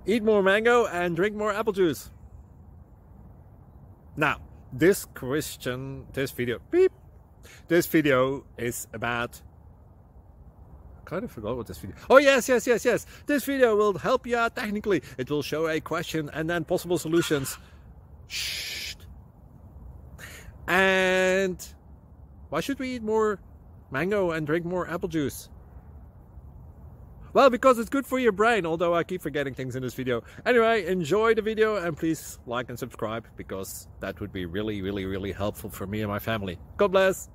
Eat more mango and drink more apple juice. Now, this video is about... I kind of forgot what this video... Oh, yes. This video will help you out technically. It will show a question and then possible solutions. Shh. And why should we eat more mango and drink more apple juice? Well, because it's good for your brain, although I keep forgetting things in this video. Anyway, enjoy the video and please like and subscribe, because that would be really helpful for me and my family. God bless!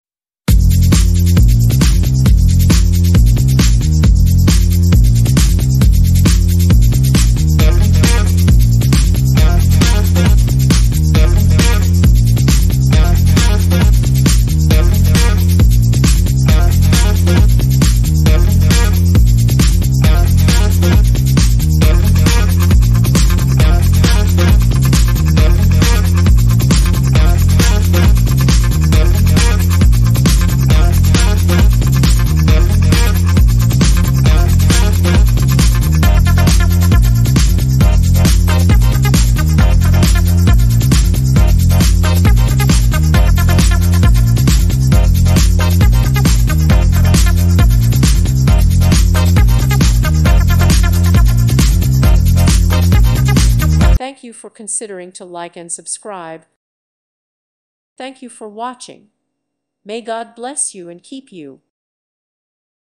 Thank you for considering to like and subscribe. Thank you for watching. May God bless you and keep you.